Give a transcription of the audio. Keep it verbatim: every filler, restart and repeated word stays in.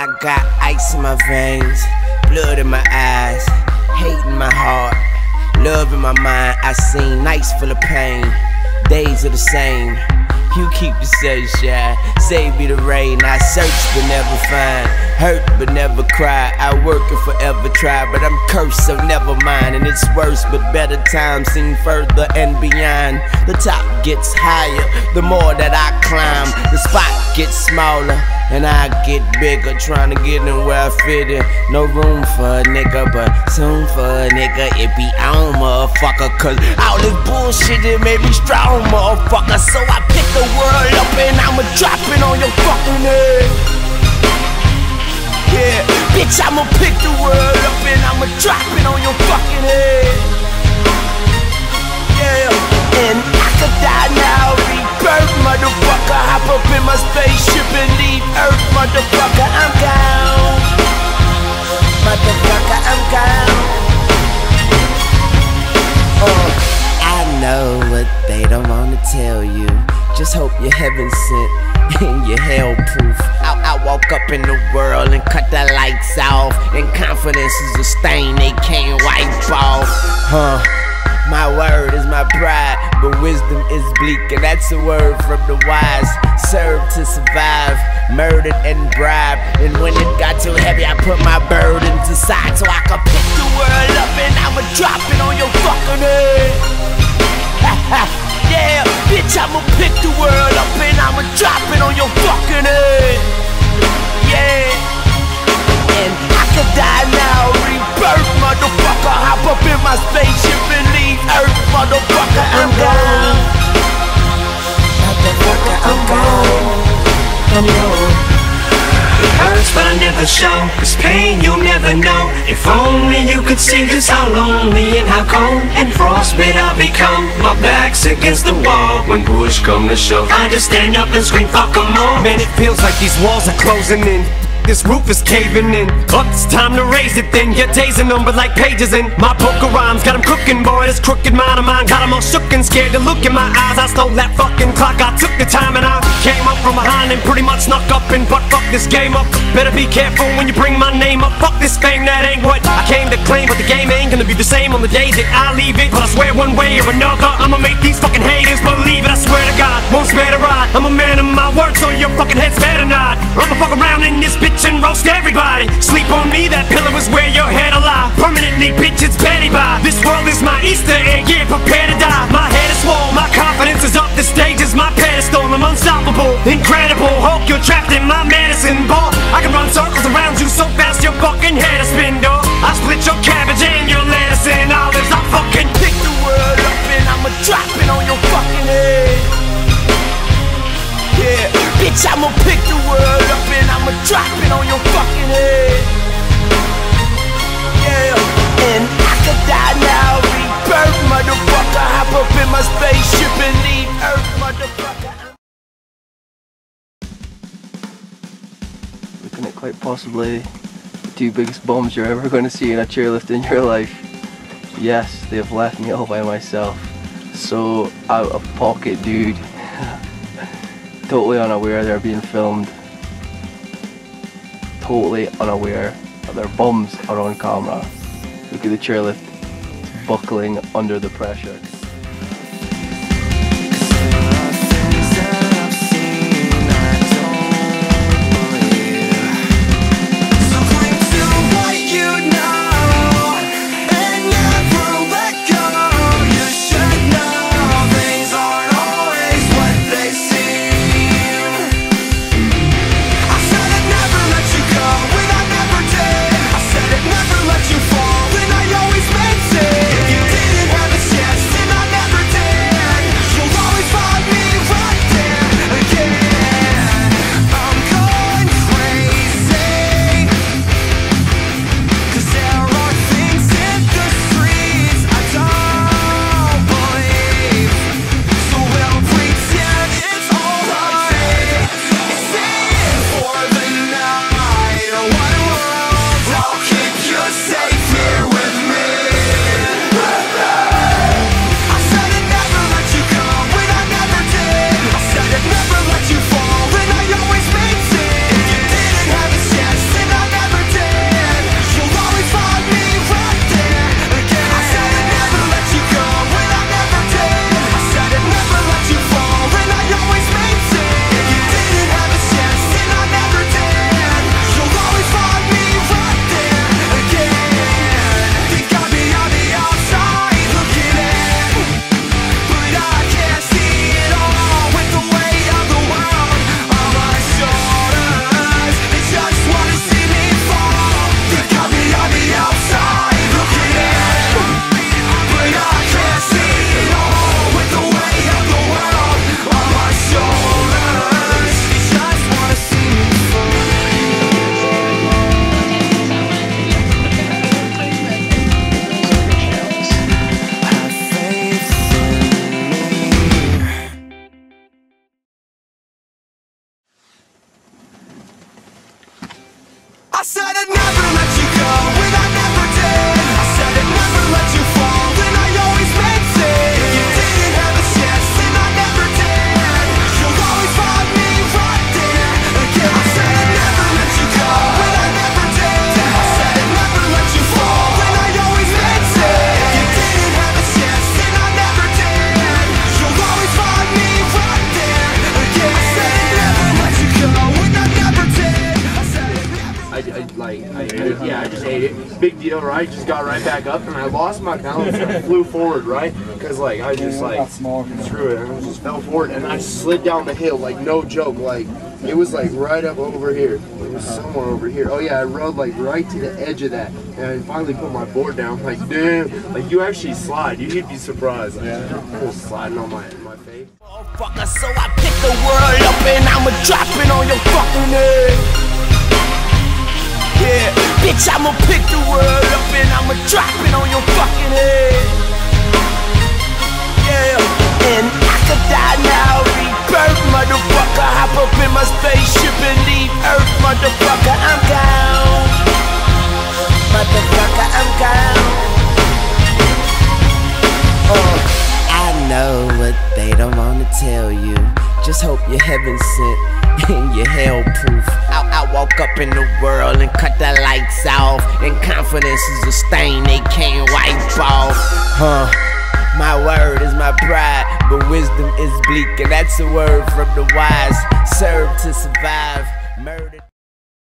I got ice in my veins, blood in my eyes, hate in my heart, love in my mind. I seen nights full of pain, days are the same. You keep yourself shy, save me the rain. I search but never find, hurt but never cry. I work and forever try, but I'm cursed, so never mind. And it's worse, but better times seem further and beyond. The top gets higher, the more that I climb. The spot gets smaller, and I get bigger, trying to get in where I fit in. No room for a nigga, but soon for a nigga it be on, motherfucker. Cause all this bullshit, it made me strong, motherfucker. So I pick the world up and I'ma drop it on your fucking head. Yeah, bitch, I'ma pick the world up and I'ma drop it on your fucking head. Yeah, and I could die now, rebirth, motherfucker. Hop up in my spaceship and leave Earth, motherfucker. I'm gone, motherfucker, I'm gone. Uh, I know what they don't wanna tell you. Just hope you're heaven sent and you're hell proof. I, I walk up in the world and cut the lights off, and confidence is a stain they can't wipe off. Huh? My word is my pride, but wisdom is bleak, and that's a word from the wise. Serve to survive, murdered and bribed, and when it got too heavy, I put my burdens aside so I could pick the world up and I'ma drop it on your fucking head. Yeah, bitch, I'ma pick the world up and I'ma drop it on your fucking head. Yeah, and I could die now, rebirth, motherfucker. Hop up in my spaceship and leave Earth, motherfucker. I'm gone, motherfucker, I'm gone, I'm gone. It hurts but I never show, cause pain you'll never know. If only you could see just how lonely and how cold and frostbit I've become. My back's against the wall when push come to shove. I just stand up and scream fuck 'em all. Man, it feels like these walls are closing in. This roof is caving in. Up, it's time to raise it then. Your days are numbered like pages in my book of rhymes. Got 'em cooking, boy, this crooked mind of mine. Got 'em all shook and scared to look in my eyes. I stole that fucking clock, I took the time and I came up from behind and pretty much snuck up and butt fuck this game up. Better be careful when you bring my name up. Fuck this fame, that ain't what I came to claim. But the game ain't gonna be the same on the days that I leave it. But I swear one way or another, I'ma make these fucking haters believe it. I swear to God, won't spare the ride. I'm a man of my word, so your fucking head's better not. I'ma fuck around in this bitch and roast everybody. Sleep on me, that pillow is where your head alive. Permanently, bitch, it's Betty by. This world is my Easter egg, yeah, prepare to die. My head is swole, my confidence is up. The stage is my pedestal, I'm unstoppable, incredible. Hulk, you're trapped in my medicine ball. I can run circles around you so fast your fucking head is spin, dog. I split your cabbage and your lettuce and olives. I fucking pick the world up and I'ma drop it on your fucking head. Yeah, bitch, I'ma pick the world up and I'ma drop it on your fucking head. Yeah, and I could die now, rebirth, motherfucker. Hop up in my spaceship and leave Earth, motherfucker. Looking at quite possibly the two biggest bombs you're ever going to see in a chairlift in your life. Yes, they've left me all by myself. So out of pocket, dude. Totally unaware they're being filmed. Totally unaware that their bums are on camera. Look at the chairlift buckling under the pressure. If you didn't have a chance, then made it. Big deal, right? Just got right back up, and I lost my balance and I flew forward, right? Because like I just like screw it, and I just fell forward, and I slid down the hill, like no joke, like it was like right up over here. It was somewhere over here. Oh yeah, I rode like right to the edge of that, and I finally put my board down. Like damn, like you actually slide. You'd be surprised. Like, yeah. I was sliding on my my face. Motherfucker, so I pick the world up and I'ma drop it on your fucking head. Yeah, bitch, I'ma pick the world up and I'ma drop it on your fucking head. Yeah, and I could die now, rebirth, motherfucker. Hop up in my spaceship and leave Earth, motherfucker. I'm gone, motherfucker. I'm gone. Uh, I know what they don't wanna tell you. Just hope you're heaven sent and you're hell proof. I, I walk up in the world and cut the lights off, and confidence is a stain they can't wipe off. Huh? My word is my pride, but wisdom is bleak, and that's a word from the wise. Serve to survive.